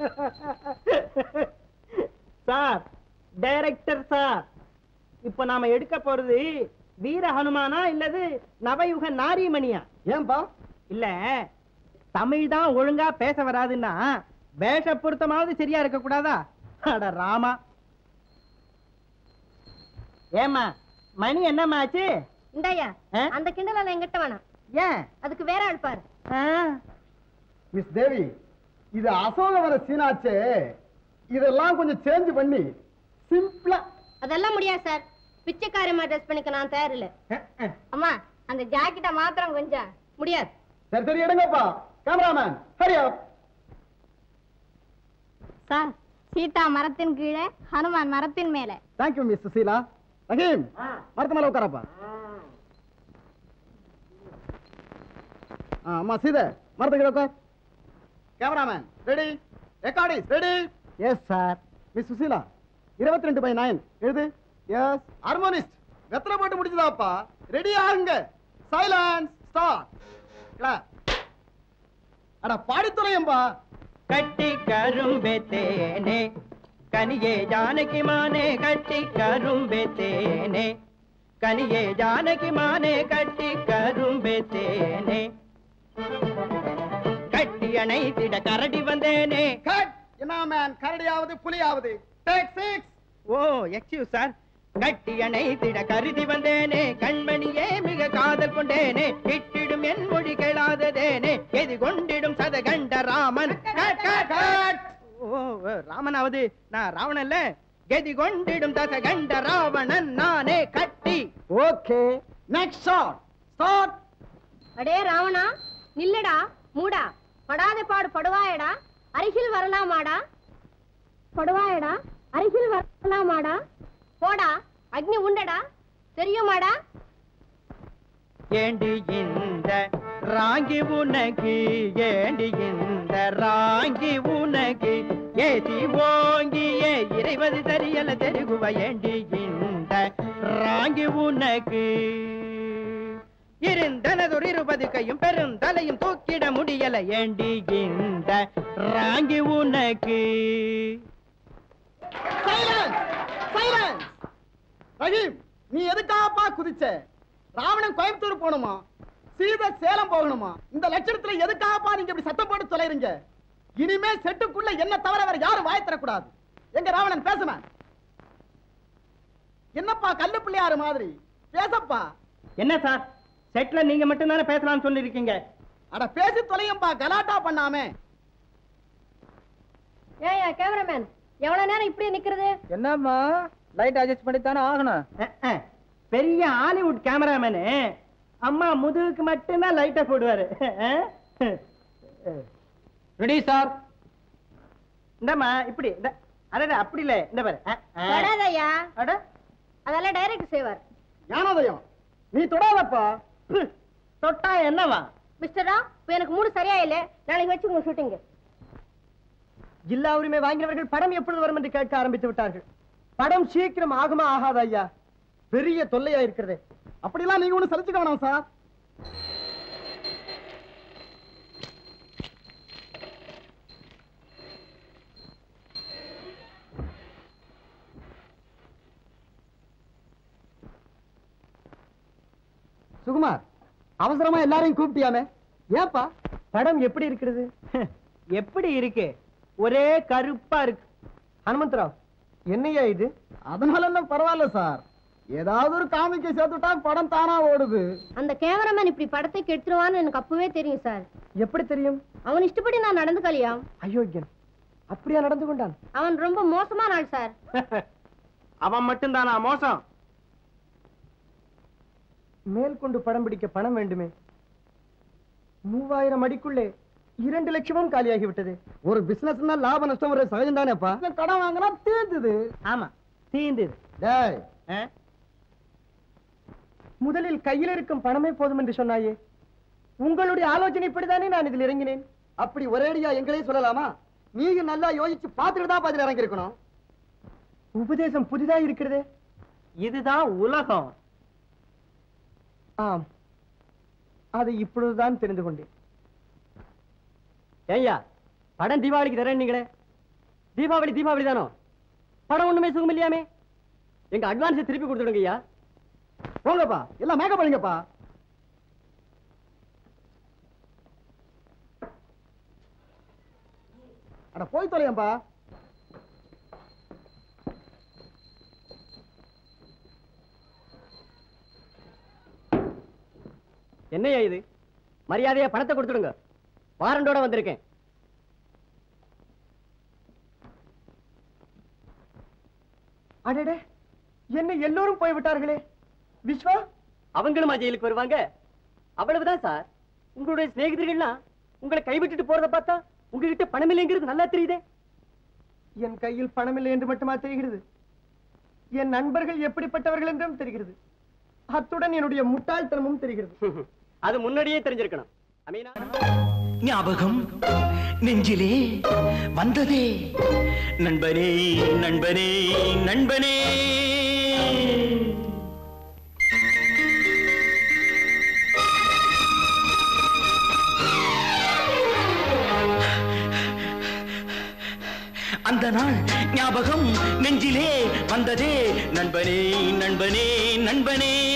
Sir, director sir, இப்ப நாம எடுக்க போறது வீர ஹனுமானா இல்லது நவயுக நாரிமணியா? ஏன்பா? இல்ல, தமிழ் தான் ஒழுங்கா பேச வராதுன்னா வேஷ பொருத்தமாவது சரியா இருக்க கூடாதா? அட ராமா. ஏமா மணி என்னம்மா ஆச்சு? இந்தாயா, அந்த கிண்டல எங்கிட்ட வேணாம். ஏன்? அதுக்கு வேற அழுப்பாரு. மிஸ் தேவி, இது அசோகவர சீனாச்சே, இதெல்லாம் கொஞ்சம் சேஞ்ச் பண்ணி சிம்பிளா. அதெல்லாம் முடியாது சார், பிச்சைக்காரமா ட்ரெஸ் பண்ணிக்க நான் தயார் இல்ல. அம்மா, அந்த ஜாக்கெட்டை மாத்திரம் கொஞ்சம் முடியாது. சரி சரி எடுங்கப்பா. Cameraman Hari up. Sir, Sita மரத்தின் கீழே, ஹனுமான் மரத்தின் மேலே. Thank you miss Susheela. ரஹீம், மரத்து மேல உட்காரப்பா. அம்மா சீதை, மரத்து கீழே உட்கார். Cameraman ready, record is ready. Yes sir. Miss Susheela, 22/9 எழுது. எஸ். ஹார்மோனிஸ்ட் வெத்தலை போட்டு முடிச்சதாப்பா. ரெடி ஆகுங்க. Silence start. கிளாப். அட பாடித்துறையம்பா. கட்டி கரும்பே தேனே கனியே ஜானகி மானே, கட்டி கரும்பே தேனே கனியே ஜானகி மானே, கட்டி கரும்பே தேனே கட்டி அணைத்திட கரடி வந்தேனே. கட். என்ன மேன், கரடியாவது புலியாவது? டேக் 6. Oh excuse sir. கட்டி அணைத்திட கருதி வந்தேனே, கண்மணியே மிக காதல் கொண்டேனே, கிட்டிடும் என் மொழி கேளாததேனே, எதி கொண்டிடும் சதகண்ட ராமன். ஓ ராமனாவது நான் ராவணன் இல்ல, கதி கொண்டிடும் தசகண்ட ராவணன் நானே கட்டி. Okay, next shot start. அடே ராவணா, நில்லடா மூடா, படாத பாடு படுவாயடா, அருகில் வரலாமாடா, படுவாயடா, அருகில் வரலாமாடா, போடா அக்னி உண்டடா, தெரியுமாடா? ஏண்டி இந்த ராங்கி உனக்கு, ஏண்டி இந்த ராங்கி உனக்கு, ஏசி ஓங்கியே இறைவது தெரியல தெருகுவ, ஏண்டி இந்த ராங்கி உனக்கு, இருந்தனதொரு 20 கையும் பெருந்தலையும் தூக்கிட முடியல, ஏண்டி இந்த ராங்கி உனக்கு. Silence silence. ரஹீம், நீ எதுக்காப்பா குதிச்ச? ராவணன் கோயம்புத்தூர் போகணுமா, சீதை சேலம் போகணுமா? இந்த லட்சணத்துல எதுக்காப்பா நீங்க இப்படி சத்தம் போட்டு தொலைறீங்க? இனிமே செட்டுக்குள்ள என்ன தவிர வேற யாரும் வாய் தரக்கூடாது. எங்க ராவணன் பேசுமா? என்னப்பா கல்லு பிள்ளையாரு மாதிரி பேசப்பா. என்ன சார், செட்ல நீங்க மட்டும் தானே பேசலாம்னு சொல்லிருக்கீங்க. அட பேசி தொலையம்பா, கலாட்டா பண்ணாமே. ஏயா கேமராமேன், எவ்வளவு நேரம் இப்படியே நிக்கிறது? என்னம்மா, லைட் அட்ஜஸ்ட் பண்ணித்தானே ஆகணும். பெரிய ஹாலிவுட் கேமராமேனு அம்மா முதுகுக்கு மட்டும்தான் லைட்டை போடுவாரு. Ready sir. இந்தம்மா இப்படி, அட அப்படி இல்ல, இந்த பாரு. தொடாதயா, அட அதெல்லாம் டைரக்ட் செய்வார். ஞானோதயம், நீ தொடாதப்பா. தொட்டா என்னவா? மிஸ்டரா, இப்ப எனக்கு மூடு சரியா இல்ல, நாளைக்கு வச்சுக்கோங்க ஷூட்டிங். ஜில்லா உரிமை வாங்கினவர்கள் படம் எப்பொழுது வரும் என்று கேட்க ஆரம்பித்து விட்டார்கள். படம் சீக்கிரம் ஆகுமா ஆகாத ஐயா? பெரிய தொல்லையா இருக்கிறது. அப்படிலாம் நீங்க ஒண்ணு சலிச்சுக்க வேணாம் சார். சுகுமார், அவசரமா எல்லாரையும் கூப்பிட்டியாமே, ஏப்பா? படம் எப்படி இருக்கிறது? எப்படி இருக்கு? ஒரே கருப்பா இருக்கு. ஹனுமந்தராவ், என்னையா இது? அதனால என்ன பரவாயில்ல சார், ஏதாவது ஒரு காமிக்க சேர்த்துட்டா படம் தானா ஓடுது. அந்த கேமராமேன் இப்படி படத்தை கெடுத்துருவான்னு எனக்கு அப்பவே தெரியும் சார். எப்படி தெரியும்? அவன் இஷ்டப்படி நான் நடந்துக்கலையா? அயோக்கியன், அப்படியா நடந்து கொண்டான்? அவன் ரொம்ப மோசமான ஆள் சார். அவன் மட்டும்தானா மோசம்? மேற்கொண்டு படம் பிடிக்க பணம் வேண்டுமே. 3000 அடிக்குள்ளே 2 லட்சமும் காலியாகி விட்டது. ஒரு பிசினஸ்னா லாப நஷ்டம் ஒரு சகஜம் தானேப்பா. கடன் வாங்கினா தீர்ந்தது. ஆமா, தீர்ந்தது. முதலில் கையில் இருக்கும் பணமே போதும் என்று சொன்னாயே. உங்களுடைய ஆலோசனை இப்படித்தானே நான் இதில் இறங்கினேன். அப்படி ஒரேடியா எங்களையும் சொல்லலாமா? நீங்க நல்லா யோசிச்சு பார்த்துட்டு தான் பதில் இறங்கி இருக்கணும். உபதேசம் புதிதா இருக்கிறது. இதுதான் உலகம். ஆம், அதை இப்பொழுதுதான் தெரிந்து கொண்டேன். ஐயா, படம் தீபாவளிக்கு தரேன் நீங்களே, தீபாவளி தீபாவளி தானோ? படம் ஒண்ணுமே சுகம் இல்லையாமே. எங்க அட்வான்ஸ் திருப்பி கொடுத்துடுங்க ஐயா. போங்கப்பா, எல்லாம் மேக்கப் பண்ணுங்கப்பா. அட போய் தொலையம்பா. என்னையா இது? மரியாதையா பணத்தை கொடுத்துடுங்க. வாரண்டோட வந்திருக்கேன். அடடே, என்ன எல்லோரும் போய்விட்டார்களே. விஸ்வா அவங்களும் ஜெயிலுக்கு வருவாங்க. அவ்வளவுதான் சார். உங்களுடைய சிநேகிதர்கள்லாம் உங்களை கைவிட்டுட்டு போறத பார்த்தா உங்ககிட்ட பணம் இல்லைங்கிறது நல்லா தெரியுதே. என் கையில் பணம் இல்லை என்று மட்டுமா தெரிகிறது? என் நண்பர்கள் எப்படிப்பட்டவர்கள் என்றும் தெரிகிறது. அத்துடன் என்னுடைய முட்டாள்தனமும் தெரிகிறது. அது முன்னாடியே தெரிஞ்சிருக்கணும். அமீனா, ஞாபகம் நெஞ்சிலே வந்ததே நண்பனே நண்பனே நண்பனே. அந்த நாள் ஞாபகம் நெஞ்சிலே வந்ததே நண்பனே நண்பனே நண்பனே.